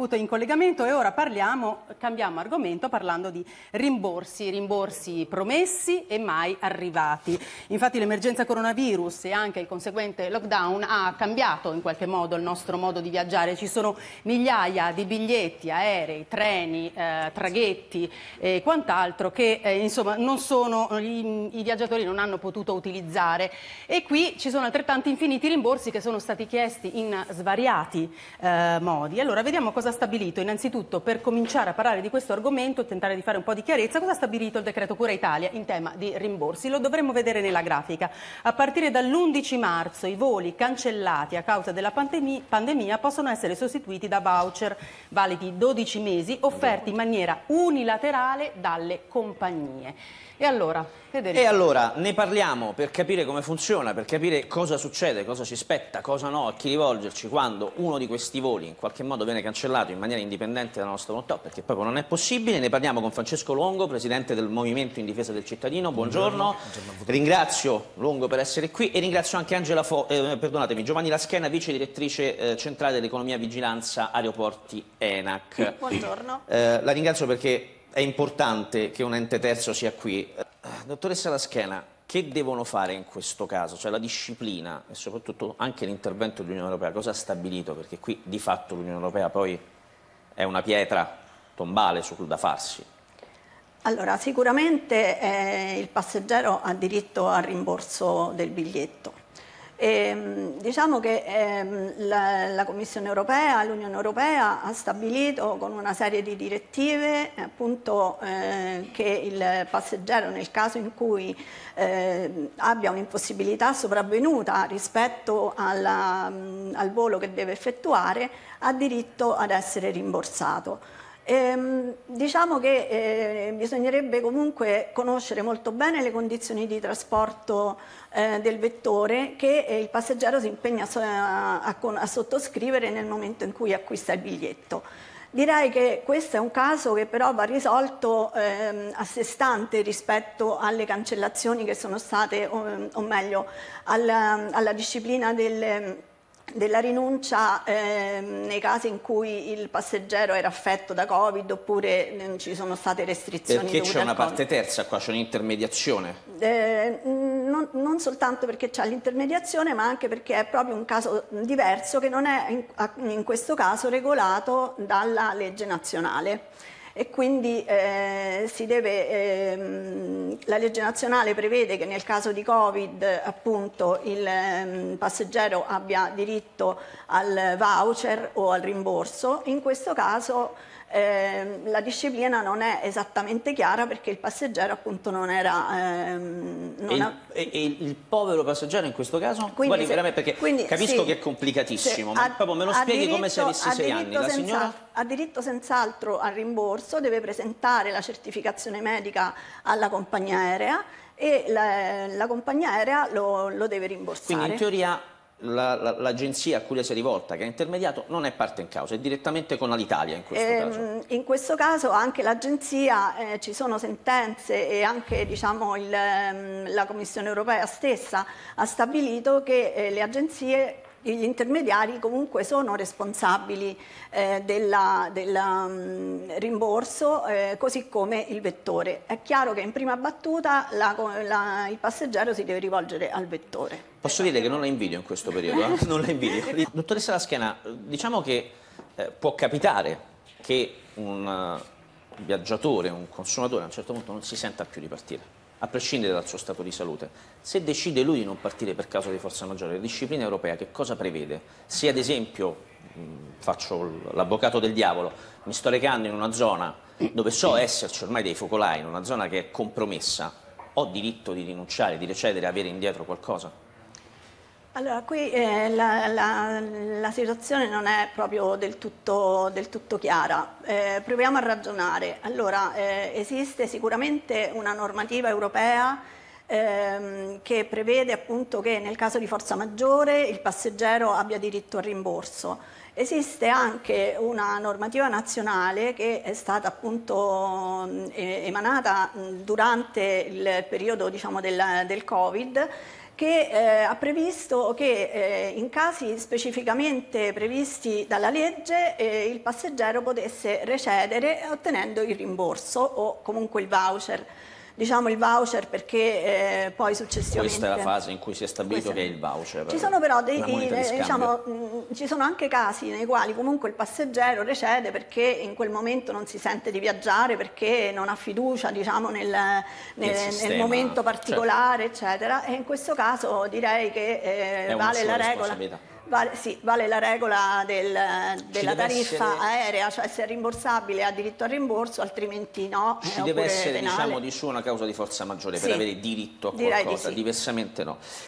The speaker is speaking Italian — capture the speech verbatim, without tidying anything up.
avuto in collegamento e ora parliamo, cambiamo argomento parlando di rimborsi, rimborsi promessi e mai arrivati. Infatti l'emergenza coronavirus e anche il conseguente lockdown ha cambiato in qualche modo il nostro modo di viaggiare. Ci sono migliaia di biglietti, aerei, treni, eh, traghetti e quant'altro che eh, insomma non sono, i, i viaggiatori non hanno potuto utilizzare, e qui ci sono altrettanti infiniti rimborsi che sono stati chiesti in svariati eh, modi. Allora vediamo cosa ha stabilito. Innanzitutto, per cominciare a parlare di questo argomento e tentare di fare un po' di chiarezza, cosa ha stabilito il decreto Cura Italia in tema di rimborsi. Lo dovremmo vedere nella grafica. A partire dall'undici marzo i voli cancellati a causa della pandemia, pandemia possono essere sostituiti da voucher validi dodici mesi offerti in maniera unilaterale dalle compagnie. E allora, Federico? E allora ne parliamo per capire come funziona, per capire cosa succede, cosa ci spetta, cosa no, a chi rivolgerci quando uno di questi voli in qualche modo viene cancellato in maniera indipendente dalla nostra volontà, perché proprio non è possibile. Ne parliamo con Francesco Longo, presidente del Movimento in Difesa del Cittadino. Buongiorno. Buongiorno. Ringrazio Longo per essere qui e ringrazio anche Angela Fo eh, perdonatemi, Giovanni Laschena, vice direttrice eh, centrale dell'economia vigilanza aeroporti ENAC. Buongiorno. Eh, la ringrazio perché è importante che un ente terzo sia qui. Dottoressa Laschena, che devono fare in questo caso? Cioè la disciplina e soprattutto anche l'intervento dell'Unione Europea, cosa ha stabilito? Perché qui di fatto l'Unione Europea poi è una pietra tombale sul da farsi. Allora, sicuramente eh, il passeggero ha diritto al rimborso del biglietto. E, diciamo che eh, la, la Commissione Europea, l'Unione Europea ha stabilito con una serie di direttive appunto eh, che il passeggero, nel caso in cui eh, abbia un'impossibilità sopravvenuta rispetto alla, al volo che deve effettuare, ha diritto ad essere rimborsato. Ehm, diciamo che eh, bisognerebbe comunque conoscere molto bene le condizioni di trasporto eh, del vettore che eh, il passeggero si impegna a, a, a sottoscrivere nel momento in cui acquista il biglietto. Direi che questo è un caso che però va risolto ehm, a sé stante rispetto alle cancellazioni che sono state, o, o meglio, alla, alla disciplina del della rinuncia eh, nei casi in cui il passeggero era affetto da Covid oppure eh, ci sono state restrizioni. Perché c'è una parte terza qua, c'è un'intermediazione? Eh, non, non soltanto perché c'è l'intermediazione, ma anche perché è proprio un caso diverso che non è in, in questo caso regolato dalla legge nazionale. E quindi eh, si deve, ehm, la legge nazionale prevede che nel caso di Covid appunto il ehm, passeggero abbia diritto al voucher o al rimborso. In questo caso eh, la disciplina non è esattamente chiara perché il passeggero appunto non era... Ehm, non e, il, ha... e, e il povero passeggero in questo caso? Quindi Guardi, se, veramente, perché quindi, capisco sì, che è complicatissimo, sì, ma ha, proprio me lo spieghi diritto, come se avessi sei anni. La signora? Ha diritto senz'altro al rimborso, deve presentare la certificazione medica alla compagnia aerea e la, la compagnia aerea lo, lo deve rimborsare. Quindi in teoria l'agenzia la, la, a cui lei si è rivolta, che ha intermediato, non è parte in causa, è direttamente con l'Italia in questo ehm, caso. In questo caso anche l'agenzia, eh, ci sono sentenze e anche diciamo, il, la Commissione Europea stessa ha stabilito che eh, le agenzie, gli intermediari comunque sono responsabili eh, del um, rimborso, eh, così come il vettore. È chiaro che in prima battuta la, la, il passeggero si deve rivolgere al vettore. Posso dire che non la invidio in questo periodo, eh? Non la invidio. Dottoressa Laschena, diciamo che eh, può capitare che un uh, viaggiatore, un consumatore a un certo punto non si senta più di partire, a prescindere dal suo stato di salute. Se decide lui di non partire per causa di forza maggiore, la disciplina europea che cosa prevede? Se ad esempio, mh, faccio l'avvocato del diavolo, mi sto recando in una zona dove so esserci ormai dei focolai, in una zona che è compromessa, ho diritto di rinunciare, di recedere, avere indietro qualcosa? Allora, qui eh, la, la, la situazione non è proprio del tutto, del tutto chiara. Eh, proviamo a ragionare. Allora, eh, esiste sicuramente una normativa europea ehm, che prevede appunto che nel caso di forza maggiore il passeggero abbia diritto al rimborso. Esiste anche una normativa nazionale che è stata appunto eh, emanata durante il periodo diciamo, del, del Covid, che eh, ha previsto che eh, in casi specificamente previsti dalla legge eh, il passeggero potesse recedere ottenendo il rimborso o comunque il voucher. Diciamo il voucher perché eh, poi successivamente... Questa è la fase in cui si è stabilito Questa... che è il voucher. Ci sono però dei, di diciamo, mh, ci sono anche casi nei quali comunque il passeggero recede perché in quel momento non si sente di viaggiare, perché non ha fiducia, diciamo, nel, nel, sistema, nel momento particolare, certo. eccetera. E in questo caso direi che eh, vale la regola. Vale, sì, vale la regola del, della tariffa essere... aerea, cioè se è rimborsabile ha diritto al rimborso, altrimenti no. Ci deve essere, penale. diciamo, di su una causa di forza maggiore sì, per avere diritto a qualcosa, sì. diversamente no.